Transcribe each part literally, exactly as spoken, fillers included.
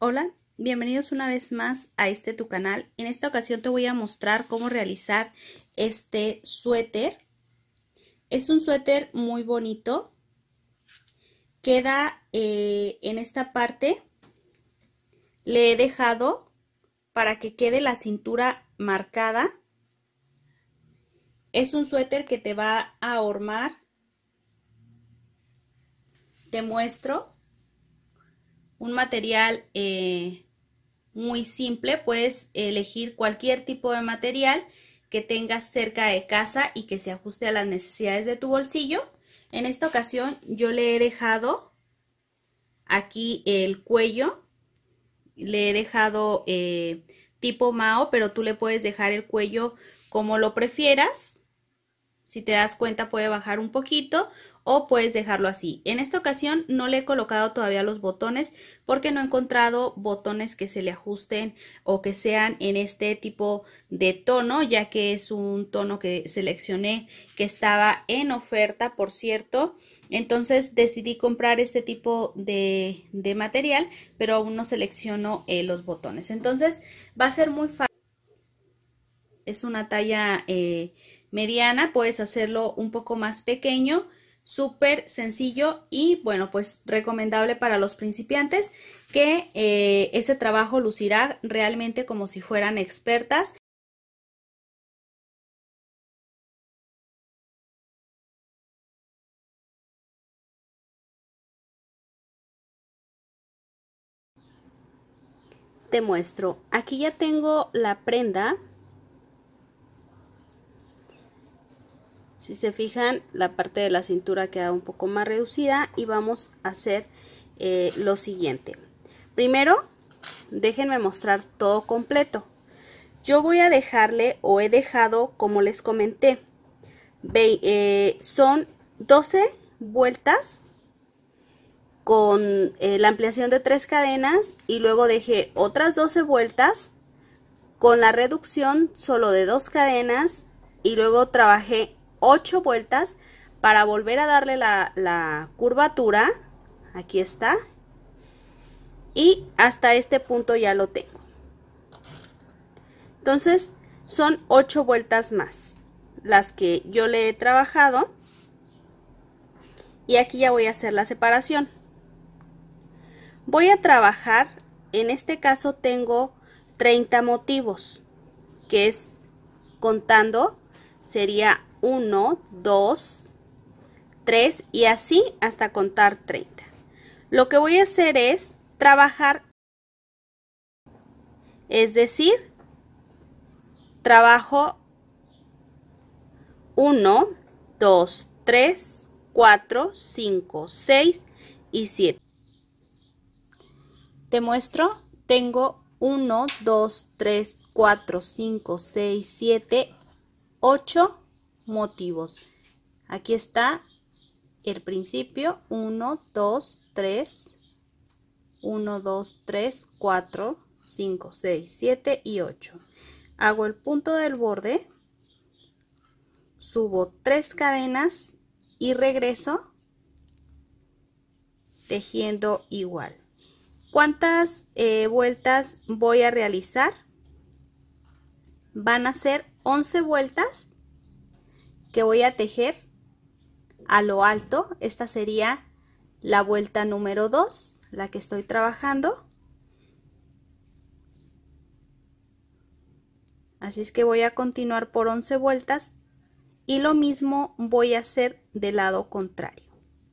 Hola, bienvenidos una vez más a este tu canal. En esta ocasión te voy a mostrar cómo realizar este suéter. Es un suéter muy bonito. Queda eh, en esta parte. Le he dejado para que quede la cintura marcada. Es un suéter que te va a ahormar. Te muestro un material eh, muy simple. Puedes elegir cualquier tipo de material que tengas cerca de casa y que se ajuste a las necesidades de tu bolsillo. En esta ocasión yo le he dejado aquí el cuello, le he dejado eh, tipo Mao, pero tú le puedes dejar el cuello como lo prefieras. Si te das cuenta puede bajar un poquito o puedes dejarlo así. En esta ocasión no le he colocado todavía los botones porque no he encontrado botones que se le ajusten o que sean en este tipo de tono, ya que es un tono que seleccioné que estaba en oferta, por cierto. Entonces decidí comprar este tipo de, de material, pero aún no selecciono eh, los botones. Entonces va a ser muy fácil. Es una talla eh, mediana, puedes hacerlo un poco más pequeño, súper sencillo y bueno, pues recomendable para los principiantes, que eh, este trabajo lucirá realmente como si fueran expertas. Te muestro, aquí ya tengo la prenda. Si se fijan, la parte de la cintura queda un poco más reducida y vamos a hacer eh, lo siguiente. Primero, déjenme mostrar todo completo. Yo voy a dejarle o he dejado, como les comenté, ve, eh, son doce vueltas con eh, la ampliación de tres cadenas y luego dejé otras doce vueltas con la reducción solo de dos cadenas y luego trabajé ocho vueltas para volver a darle la, la curvatura. Aquí está, y hasta este punto ya lo tengo. Entonces son ocho vueltas más las que yo le he trabajado y aquí ya voy a hacer la separación. Voy a trabajar, en este caso tengo treinta motivos, que es contando sería uno, dos, tres y así hasta contar treinta. Lo que voy a hacer es trabajar, es decir, trabajo uno, dos, tres, cuatro, cinco, seis y siete. Te muestro, tengo uno, dos, tres, cuatro, cinco, seis, siete, ocho motivos. Aquí está el principio, uno, dos, tres, uno, dos, tres, cuatro, cinco, seis, siete y ocho. Hago el punto del borde, subo tres cadenas y regreso tejiendo igual. ¿Cuántas eh, vueltas voy a realizar? Van a ser once vueltas que voy a tejer a lo alto. Esta sería la vuelta número dos, la que estoy trabajando. Así es que voy a continuar por once vueltas y lo mismo voy a hacer del lado contrario.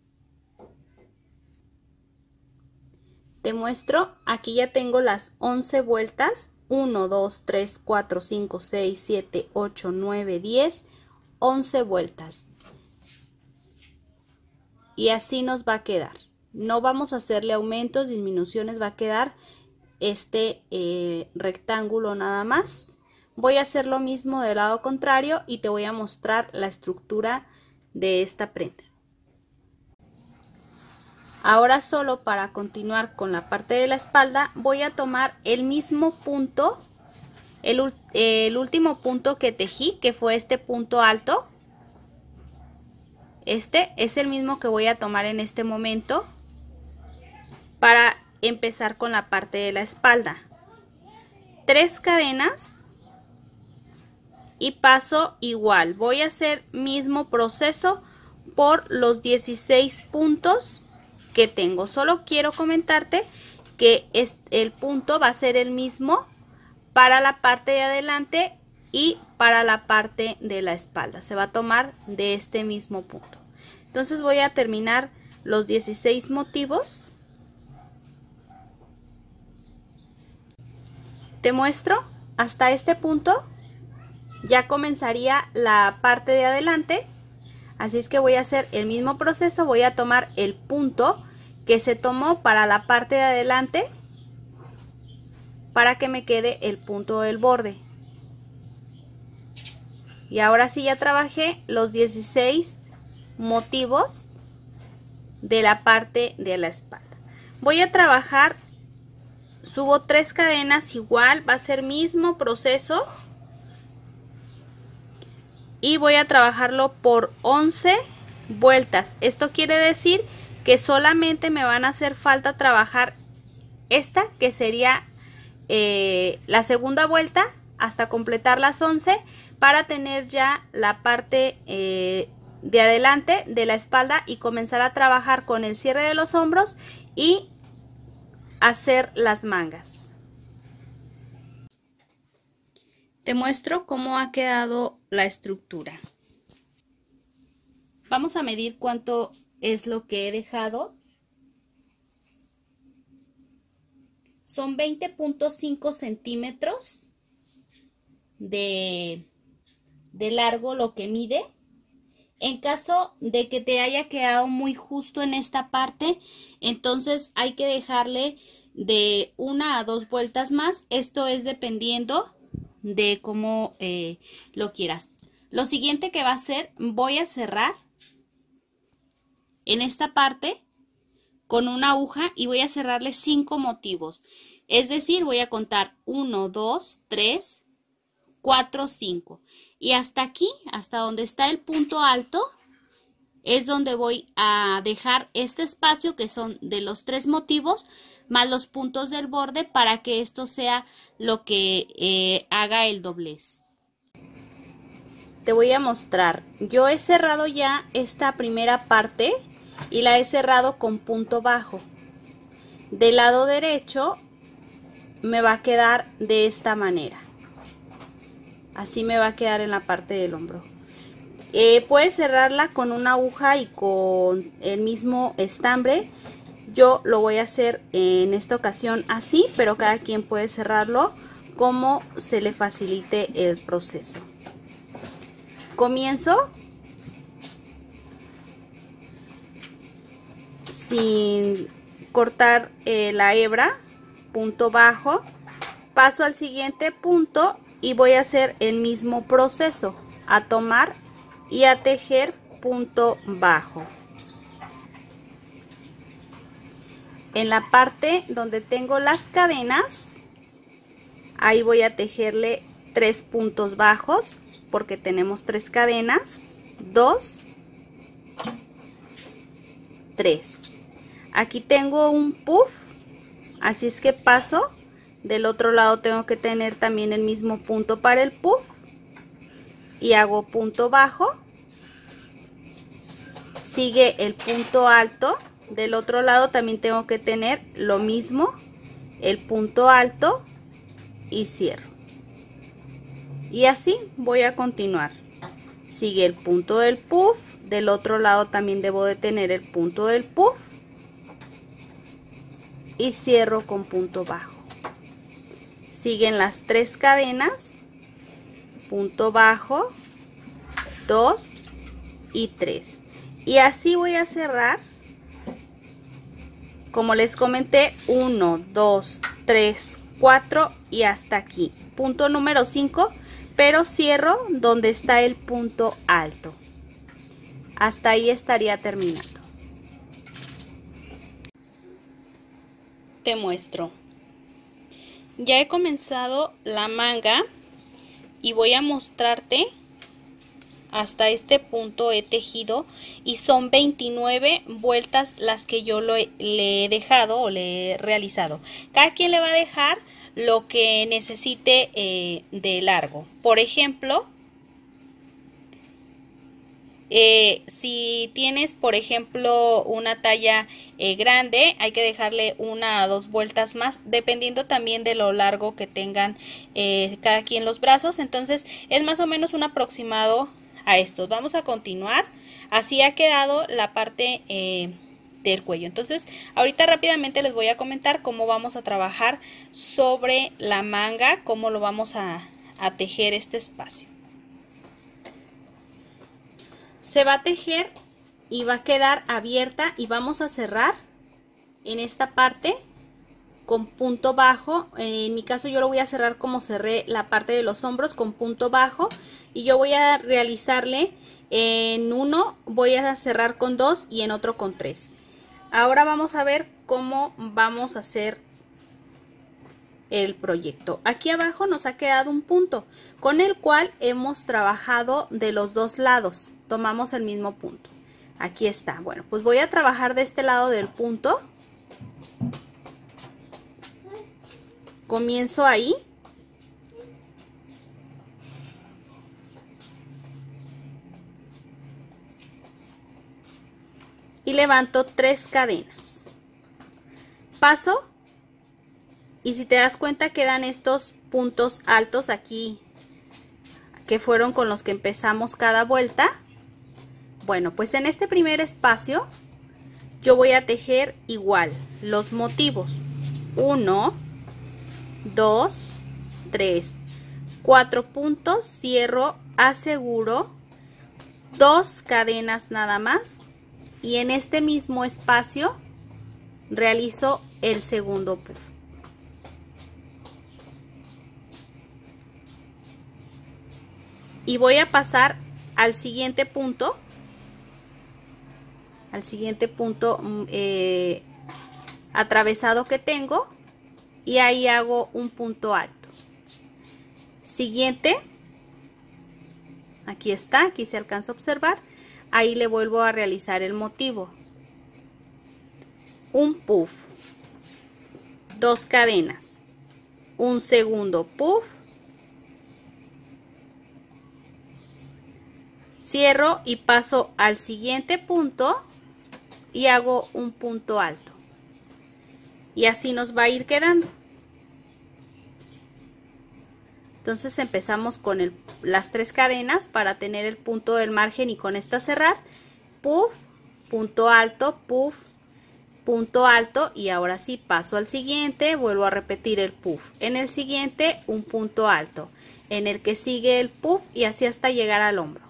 Te muestro, aquí ya tengo las once vueltas, uno, dos, tres, cuatro, cinco, seis, siete, ocho, nueve, diez, once vueltas. Y así nos va a quedar. No vamos a hacerle aumentos, disminuciones, va a quedar este eh, rectángulo nada más. Voy a hacer lo mismo del lado contrario y te voy a mostrar la estructura de esta prenda. Ahora solo para continuar con la parte de la espalda voy a tomar el mismo punto, el, el último punto que tejí, que fue este punto alto. Este es el mismo que voy a tomar en este momento para empezar con la parte de la espalda. Tres cadenas y paso igual. Voy a hacer mismo proceso por los dieciséis puntos que tengo. Solo quiero comentarte que es, el punto va a ser el mismo para la parte de adelante y para la parte de la espalda. Se va a tomar de este mismo punto. Entonces voy a terminar los dieciséis motivos. Te muestro hasta este punto. Ya comenzaría la parte de adelante. Así es que voy a hacer el mismo proceso. Voy a tomar el punto que se tomó para la parte de adelante para que me quede el punto del borde. Y ahora sí ya trabajé los dieciséis motivos de la parte de la espalda. Voy a trabajar, subo tres cadenas igual, va a ser mismo proceso. Y voy a trabajarlo por once vueltas. Esto quiere decir que solamente me van a hacer falta trabajar esta, que sería eh, la segunda vuelta, hasta completar las once, para tener ya la parte eh, de adelante de la espalda y comenzar a trabajar con el cierre de los hombros y hacer las mangas. Te muestro cómo ha quedado la estructura. Vamos a medir cuánto es lo que he dejado. Son veinte punto cinco centímetros de, de largo lo que mide. En caso de que te haya quedado muy justo en esta parte, entonces hay que dejarle de una a dos vueltas más. Esto es dependiendo de cómo eh, lo quieras. Lo siguiente que va a hacer, voy a cerrar en esta parte con una aguja y voy a cerrarle cinco motivos. Es decir, voy a contar uno, dos, tres, cuatro, cinco. Y hasta aquí, hasta donde está el punto alto, es donde voy a dejar este espacio que son de los tres motivos más los puntos del borde para que esto sea lo que eh, haga el doblez. Te voy a mostrar. Yo he cerrado ya esta primera parte y la he cerrado con punto bajo. Del lado derecho me va a quedar de esta manera. Así me va a quedar en la parte del hombro. Eh, puedes cerrarla con una aguja y con el mismo estambre. Yo lo voy a hacer en esta ocasión así, pero cada quien puede cerrarlo como se le facilite el proceso. Comienzo sin cortar eh, la hebra, punto bajo, paso al siguiente punto y voy a hacer el mismo proceso, a tomar y a tejer punto bajo. En la parte donde tengo las cadenas, ahí voy a tejerle tres puntos bajos porque tenemos tres cadenas, dos, tres. Aquí tengo un puff, así es que paso. Del otro lado tengo que tener también el mismo punto para el puff y hago punto bajo. Sigue el punto alto. Del otro lado también tengo que tener lo mismo, el punto alto y cierro. Y así voy a continuar. Sigue el punto del puff, del otro lado también debo de tener el punto del puff y cierro con punto bajo. Siguen las tres cadenas, punto bajo, dos y tres. Y así voy a cerrar. Como les comenté, uno, dos, tres, cuatro y hasta aquí. Punto número cinco, pero cierro donde está el punto alto. Hasta ahí estaría terminando. Te muestro. Ya he comenzado la manga y voy a mostrarte hasta este punto he tejido y son veintinueve vueltas las que yo lo he, le he dejado o le he realizado. Cada quien le va a dejar lo que necesite eh, de largo. Por ejemplo, Eh, si tienes, por ejemplo, una talla eh, grande, hay que dejarle una o dos vueltas más, dependiendo también de lo largo que tengan eh, cada quien los brazos. Entonces es más o menos un aproximado a estos. Vamos a continuar. Así ha quedado la parte eh, del cuello. Entonces ahorita rápidamente les voy a comentar cómo vamos a trabajar sobre la manga, cómo lo vamos a, a tejer este espacio. Se va a tejer y va a quedar abierta y vamos a cerrar en esta parte con punto bajo. En mi caso yo lo voy a cerrar como cerré la parte de los hombros, con punto bajo, y yo voy a realizarle en uno, voy a cerrar con dos y en otro con tres. Ahora vamos a ver cómo vamos a hacer el proyecto. Aquí abajo nos ha quedado un punto con el cual hemos trabajado de los dos lados. Tomamos el mismo punto. Aquí está. Bueno, pues voy a trabajar de este lado del punto. Comienzo ahí. Y levanto tres cadenas. Paso. Y si te das cuenta quedan estos puntos altos aquí que fueron con los que empezamos cada vuelta. Bueno, pues en este primer espacio yo voy a tejer igual los motivos. uno, dos, tres, cuatro puntos, cierro, aseguro, dos cadenas nada más. Y en este mismo espacio realizo el segundo puff. Y voy a pasar al siguiente punto, al siguiente punto eh, atravesado que tengo, y ahí hago un punto alto. Siguiente, aquí está, aquí se alcanza a observar, ahí le vuelvo a realizar el motivo. Un puff, dos cadenas, un segundo puff, cierro y paso al siguiente punto y hago un punto alto. Y así nos va a ir quedando. Entonces empezamos con el, las tres cadenas para tener el punto del margen y con esta cerrar. Puff, punto alto, puff, punto alto, y ahora sí paso al siguiente, vuelvo a repetir el puff. En el siguiente un punto alto. En el que sigue el puff y así hasta llegar al hombro.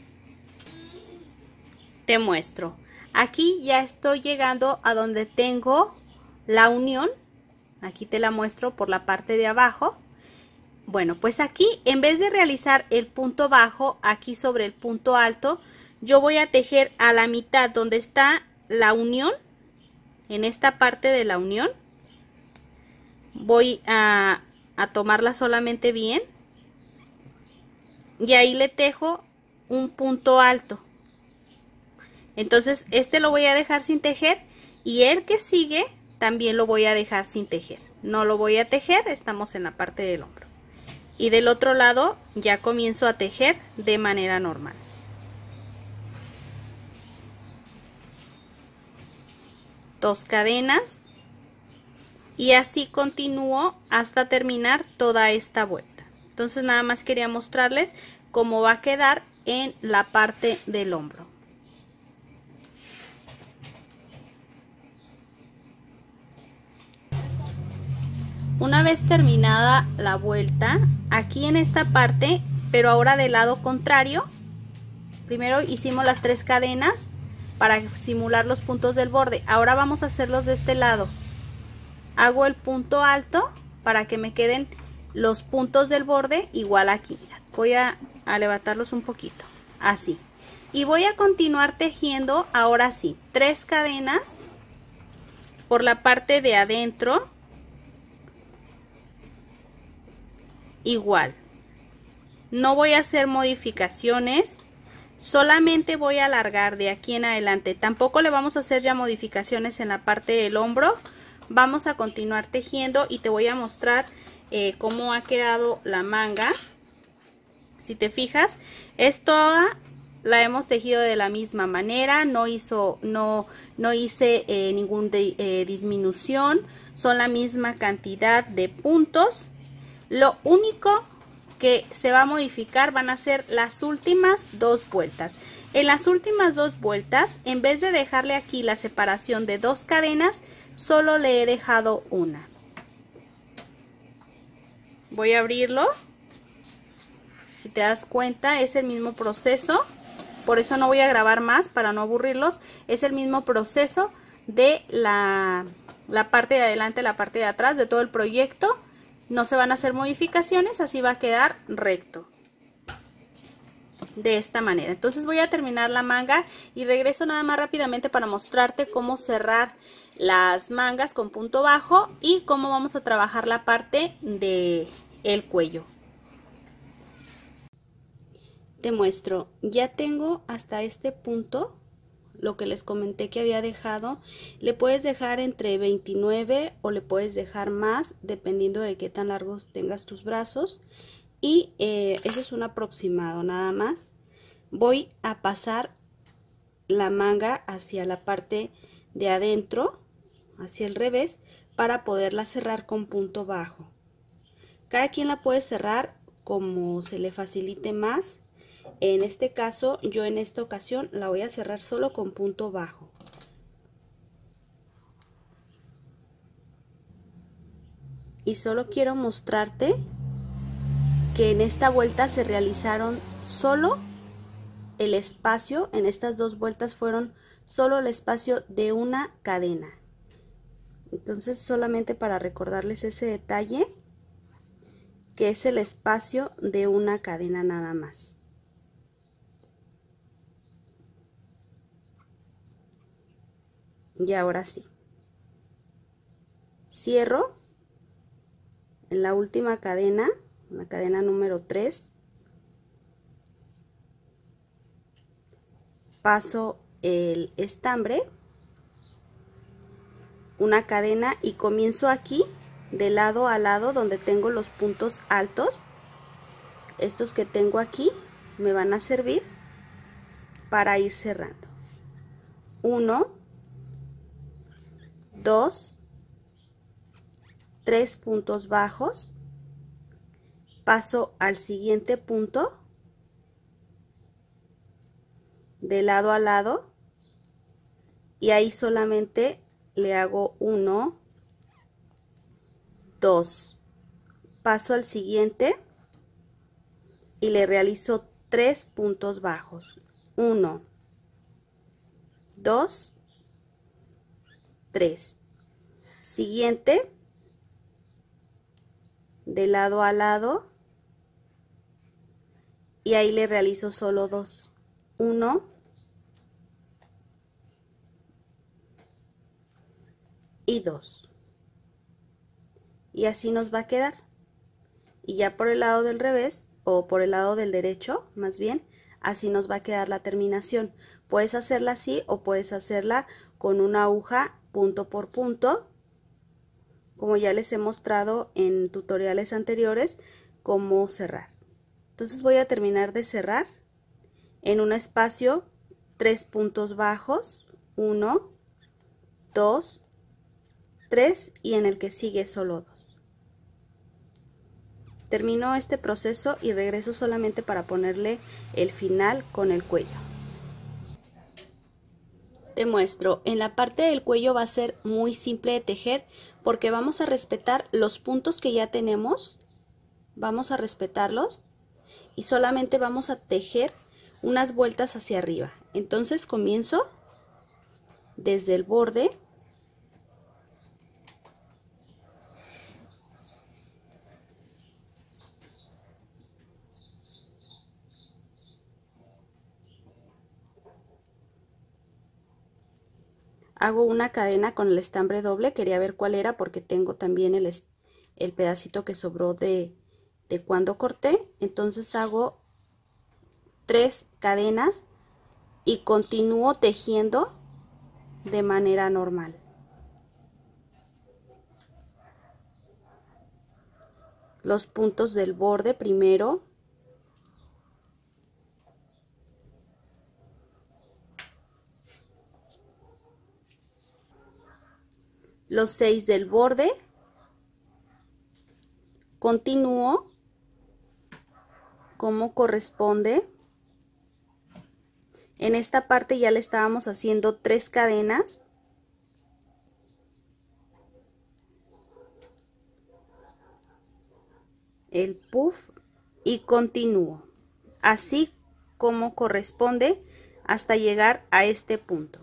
Te muestro. Aquí ya estoy llegando a donde tengo la unión. Aquí te la muestro por la parte de abajo. Bueno, pues aquí en vez de realizar el punto bajo aquí sobre el punto alto, yo voy a tejer a la mitad donde está la unión. En esta parte de la unión voy a, a tomarla solamente bien. Y ahí le tejo un punto alto. Entonces este lo voy a dejar sin tejer y el que sigue también lo voy a dejar sin tejer. No lo voy a tejer, estamos en la parte del hombro. Y del otro lado ya comienzo a tejer de manera normal. Dos cadenas y así continúo hasta terminar toda esta vuelta. Entonces nada más quería mostrarles cómo va a quedar en la parte del hombro. Una vez terminada la vuelta, aquí en esta parte, pero ahora del lado contrario, primero hicimos las tres cadenas para simular los puntos del borde. Ahora vamos a hacerlos de este lado. Hago el punto alto para que me queden los puntos del borde igual aquí. Voy a, a levantarlos un poquito, así. Y voy a continuar tejiendo, ahora sí, tres cadenas por la parte de adentro. Igual, no voy a hacer modificaciones, Solamente voy a alargar de aquí en adelante. Tampoco le vamos a hacer ya modificaciones en la parte del hombro. Vamos a continuar tejiendo y te voy a mostrar eh, cómo ha quedado la manga. Si te fijas, es toda, la hemos tejido de la misma manera, no hizo, no, no hice eh, ninguna eh, disminución, son la misma cantidad de puntos. Lo único que se va a modificar van a ser las últimas dos vueltas. En las últimas dos vueltas, en vez de dejarle aquí la separación de dos cadenas, solo le he dejado una. Voy a abrirlo. Si te das cuenta, es el mismo proceso. Por eso no voy a grabar más para no aburrirlos. Es el mismo proceso de la, la parte de adelante, la parte de atrás de todo el proyecto. No se van a hacer modificaciones, así va a quedar recto. De esta manera. Entonces voy a terminar la manga y regreso nada más rápidamente para mostrarte cómo cerrar las mangas con punto bajo y cómo vamos a trabajar la parte de el cuello. Te muestro, ya tengo hasta este punto lo que les comenté que había dejado. Le puedes dejar entre veintinueve o le puedes dejar más dependiendo de qué tan largos tengas tus brazos, y eh, ese es un aproximado nada más. Voy a pasar la manga hacia la parte de adentro, hacia el revés, para poderla cerrar con punto bajo. Cada quien la puede cerrar como se le facilite más. En este caso, yo en esta ocasión la voy a cerrar solo con punto bajo. Y solo quiero mostrarte que en esta vuelta se realizaron solo el espacio, en estas dos vueltas fueron solo el espacio de una cadena. Entonces, solamente para recordarles ese detalle, que es el espacio de una cadena nada más. Y ahora sí, cierro en la última cadena, la cadena número tres, paso el estambre, una cadena y comienzo aquí de lado a lado donde tengo los puntos altos. Estos que tengo aquí me van a servir para ir cerrando. Uno, dos, tres puntos bajos, paso al siguiente punto de lado a lado y ahí solamente le hago uno, dos, paso al siguiente y le realizo tres puntos bajos, uno, dos, tres, siguiente de lado a lado y ahí le realizo solo dos, uno, y dos, y así nos va a quedar. Y ya por el lado del revés o por el lado del derecho, más bien, así nos va a quedar la terminación. Puedes hacerla así o puedes hacerla con una aguja punto por punto, como ya les he mostrado en tutoriales anteriores cómo cerrar. Entonces voy a terminar de cerrar en un espacio tres puntos bajos, uno, dos, tres y en el que sigue solo dos. Termino este proceso y regreso solamente para ponerle el final con el cuello. Te muestro, en la parte del cuello va a ser muy simple de tejer porque vamos a respetar los puntos que ya tenemos, vamos a respetarlos y solamente vamos a tejer unas vueltas hacia arriba. Entonces comienzo desde el borde, hago una cadena con el estambre doble, quería ver cuál era porque tengo también el, el pedacito que sobró de, de cuando corté. Entonces hago tres cadenas y continúo tejiendo de manera normal. Los puntos del borde primero. Los seis del borde. Continúo como corresponde. En esta parte ya le estábamos haciendo tres cadenas. El puff y continúo así como corresponde hasta llegar a este punto.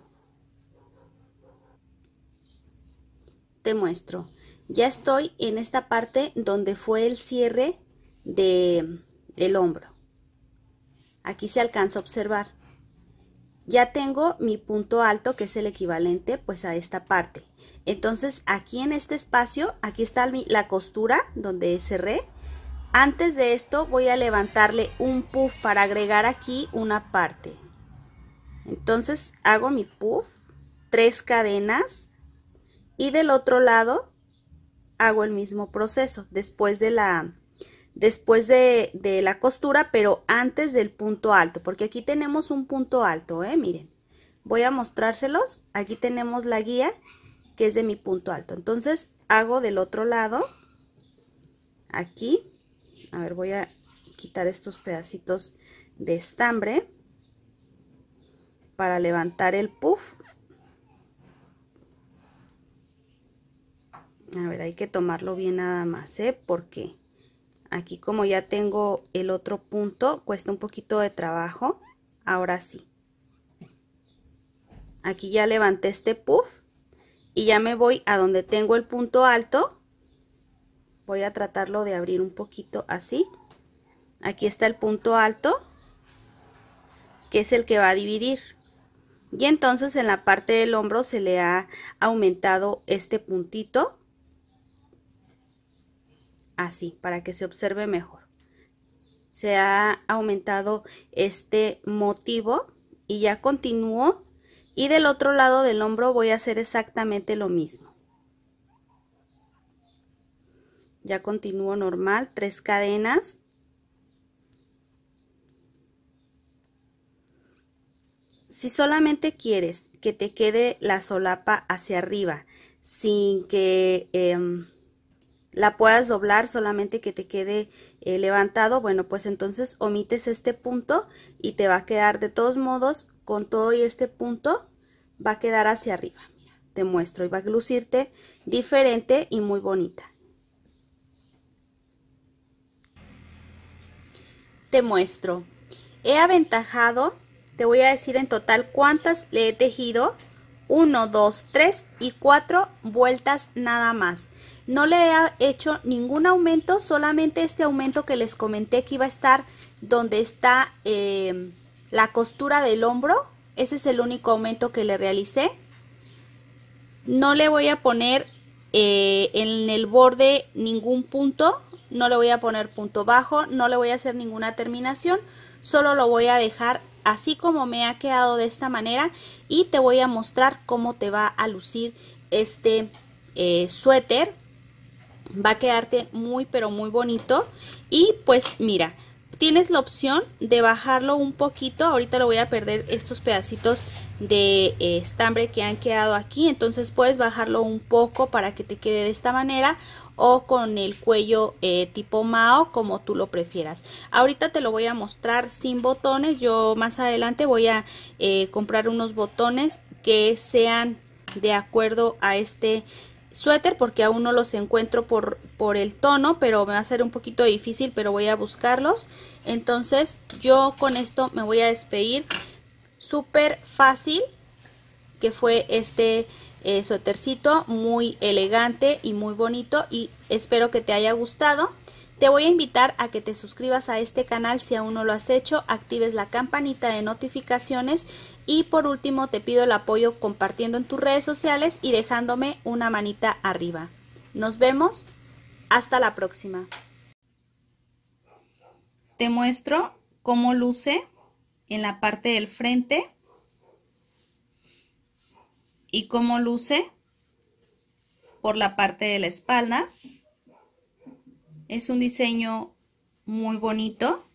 Te muestro, ya estoy en esta parte donde fue el cierre de el hombro. Aquí se alcanza a observar. Ya tengo mi punto alto, que es el equivalente pues a esta parte. Entonces aquí en este espacio, aquí está la costura donde cerré. Antes de esto voy a levantarle un puff para agregar aquí una parte. Entonces hago mi puff, tres cadenas, y del otro lado hago el mismo proceso después de la después de, de la costura, pero antes del punto alto, porque aquí tenemos un punto alto, ¿eh? Miren, voy a mostrárselos. Aquí tenemos la guía que es de mi punto alto. Entonces hago del otro lado, aquí, a ver, voy a quitar estos pedacitos de estambre para levantar el puff. A ver, hay que tomarlo bien nada más, ¿eh? Porque aquí como ya tengo el otro punto, cuesta un poquito de trabajo. Ahora sí. Aquí ya levanté este puff y ya me voy a donde tengo el punto alto. Voy a tratarlo de abrir un poquito así. Aquí está el punto alto, que es el que va a dividir. Y entonces en la parte del hombro se le ha aumentado este puntito. Así, para que se observe mejor. Se ha aumentado este motivo y ya continúo. Y del otro lado del hombro voy a hacer exactamente lo mismo. Ya continúo normal, tres cadenas. Si solamente quieres que te quede la solapa hacia arriba, sin que eh, la puedas doblar, solamente que te quede eh, levantado, bueno, pues entonces omites este punto y te va a quedar de todos modos con todo y este punto va a quedar hacia arriba. Mira, te muestro y va a lucirte diferente y muy bonita. Te muestro. He aventajado, te voy a decir en total cuántas le he tejido. uno, dos, tres y cuatro vueltas nada más. No le he hecho ningún aumento, solamente este aumento que les comenté que iba a estar donde está eh, la costura del hombro. Ese es el único aumento que le realicé. No le voy a poner eh, en el borde ningún punto, no le voy a poner punto bajo, no le voy a hacer ninguna terminación, solo lo voy a dejar así como me ha quedado de esta manera y te voy a mostrar cómo te va a lucir este eh, suéter. Va a quedarte muy pero muy bonito y pues mira, tienes la opción de bajarlo un poquito. Ahorita lo voy a perder estos pedacitos de eh, estambre que han quedado aquí, entonces puedes bajarlo un poco para que te quede de esta manera o con el cuello eh, tipo Mao, como tú lo prefieras. Ahorita te lo voy a mostrar sin botones. Yo más adelante voy a eh, comprar unos botones que sean de acuerdo a este suéter, porque aún no los encuentro por, por el tono, pero me va a ser un poquito difícil, pero voy a buscarlos. Entonces yo con esto me voy a despedir. Súper fácil que fue este eh, suétercito, muy elegante y muy bonito, y espero que te haya gustado. Te voy a invitar a que te suscribas a este canal si aún no lo has hecho, actives la campanita de notificaciones y por último te pido el apoyo compartiendo en tus redes sociales y dejándome una manita arriba. Nos vemos, hasta la próxima. Te muestro cómo luce en la parte del frente. y cómo luce por la parte de la espalda. Es un diseño muy bonito.